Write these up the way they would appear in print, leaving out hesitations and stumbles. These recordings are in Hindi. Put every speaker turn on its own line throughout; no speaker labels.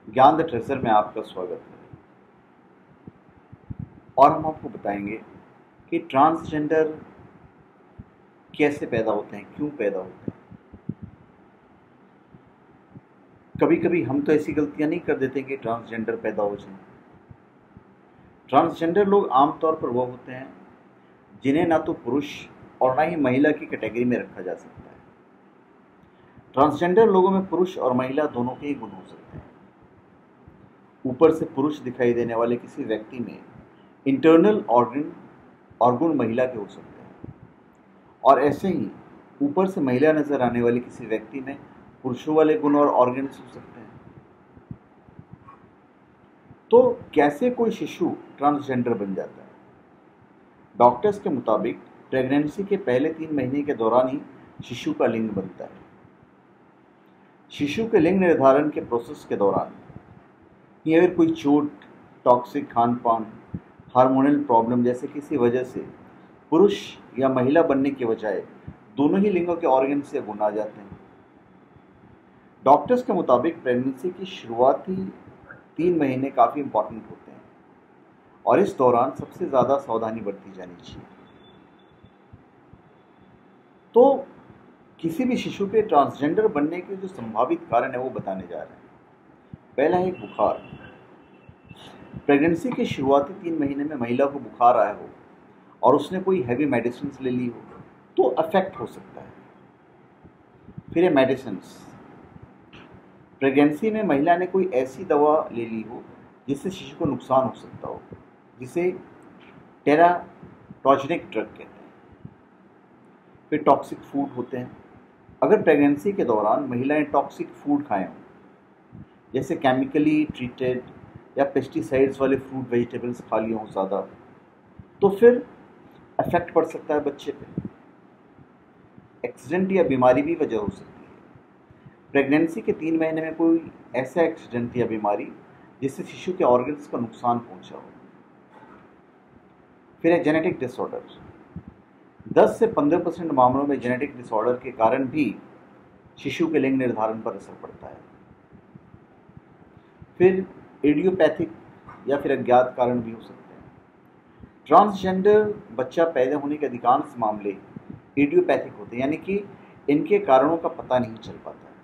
ज्ञान द ट्रेजर में आपका स्वागत है। और हम आपको बताएंगे कि ट्रांसजेंडर कैसे पैदा होते हैं, क्यों पैदा होते हैं। कभी कभी हम तो ऐसी गलतियां नहीं कर देते कि ट्रांसजेंडर पैदा हो जाए। ट्रांसजेंडर लोग आमतौर पर वो होते हैं जिन्हें ना तो पुरुष और ना ही महिला की कैटेगरी में रखा जा सकता है। ट्रांसजेंडर लोगों में पुरुष और महिला दोनों के ही गुण हो सकते हैं। ऊपर से पुरुष दिखाई देने वाले किसी व्यक्ति में इंटरनल ऑर्गन महिला के हो सकते हैं, और ऐसे ही ऊपर से महिला नजर आने वाली किसी व्यक्ति में पुरुषों वाले गुण और ऑर्गन्स हो सकते हैं। तो कैसे कोई शिशु ट्रांसजेंडर बन जाता है? डॉक्टर्स के मुताबिक प्रेगनेंसी के पहले 3 महीने के दौरान ही शिशु का लिंग बनता है। शिशु के लिंग निर्धारण के प्रोसेस के दौरान ही अगर कोई चोट, टॉक्सिक खान पान, हार्मोनल प्रॉब्लम जैसे किसी वजह से पुरुष या महिला बनने के बजाय दोनों ही लिंगों के ऑर्गन से गुण आ जाते हैं। डॉक्टर्स के मुताबिक प्रेगनेंसी की शुरुआती 3 महीने काफ़ी इंपॉर्टेंट होते हैं और इस दौरान सबसे ज़्यादा सावधानी बरती जानी चाहिए। तो किसी भी शिशु के ट्रांसजेंडर बनने के जो संभावित कारण है वो बताने जा रहे हैं। पहला है बुखार। प्रेगनेंसी के शुरुआती 3 महीने में महिला को बुखार आया हो और उसने कोई हैवी मेडिसिन ले ली हो तो अफेक्ट हो सकता है। फिर है मेडिसिन। प्रेगनेंसी में महिला ने कोई ऐसी दवा ले ली हो जिससे शिशु को नुकसान हो सकता हो, जिसे टेराटोजेनिक ड्रग कहते हैं। फिर टॉक्सिक फूड होते हैं। अगर प्रेगनेंसी के दौरान महिलाएं टॉक्सिक फूड खाएं हों, जैसे केमिकली ट्रीटेड या पेस्टिसाइड्स वाले फ्रूट वेजिटेबल्स खा लिए हों ज़्यादा, तो फिर इफेक्ट पड़ सकता है बच्चे पे। एक्सीडेंट या बीमारी भी वजह हो सकती है। प्रेगनेंसी के 3 महीने में कोई ऐसा एक्सीडेंट या बीमारी जिससे शिशु के ऑर्गन्स का नुकसान पहुंचा हो। फिर है जेनेटिक डिसऑर्डर। 10 से 15% मामलों में जेनेटिक डिसऑर्डर के कारण भी शिशु के लिंग निर्धारण पर असर पड़ता है। फिर इडियोपैथिक या फिर अज्ञात कारण भी हो सकते हैं। ट्रांसजेंडर बच्चा पैदा होने के अधिकांश मामले इडियोपैथिक होते हैं, यानी कि इनके कारणों का पता नहीं चल पाता है।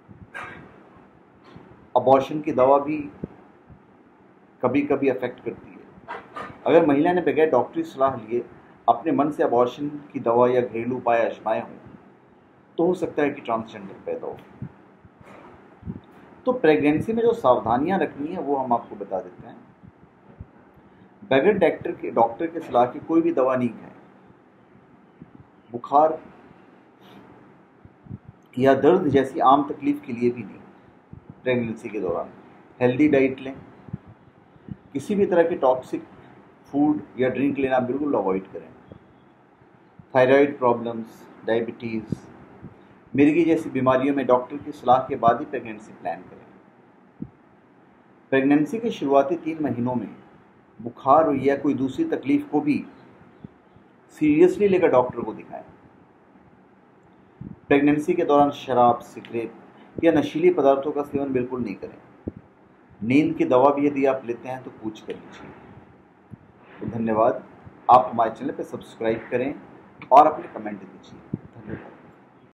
अबॉर्शन की दवा भी कभी कभी अफेक्ट करती है। अगर महिला ने बगैर डॉक्टरी सलाह लिए अपने मन से अबॉर्शन की दवा या घरेलू उपाय आजमाए हों तो हो सकता है कि ट्रांसजेंडर पैदा हो। तो प्रेगनेंसी में जो सावधानियां रखनी है वो हम आपको बता देते हैं। बगैर डॉक्टर के सलाह की कोई भी दवा नहीं खाएं। बुखार या दर्द जैसी आम तकलीफ के लिए भी नहीं। प्रेगनेंसी के दौरान हेल्दी डाइट लें। किसी भी तरह के टॉक्सिक फूड या ड्रिंक लेना बिल्कुल अवॉइड करें। थायराइड प्रॉब्लम्स, डायबिटीज़, मिर्गी जैसी बीमारियों में डॉक्टर की सलाह के बाद ही प्रेगनेंसी प्लान करें। प्रेगनेंसी के शुरुआती 3 महीनों में बुखार या कोई दूसरी तकलीफ को भी सीरियसली लेकर डॉक्टर को दिखाएं। प्रेगनेंसी के दौरान शराब, सिगरेट या नशीली पदार्थों का सेवन बिल्कुल नहीं करें। नींद की दवा भी यदि आप लेते हैं तो पूछ कर लीजिए। तो धन्यवाद। आप हमारे चैनल पर सब्सक्राइब करें और अपने कमेंट दीजिए।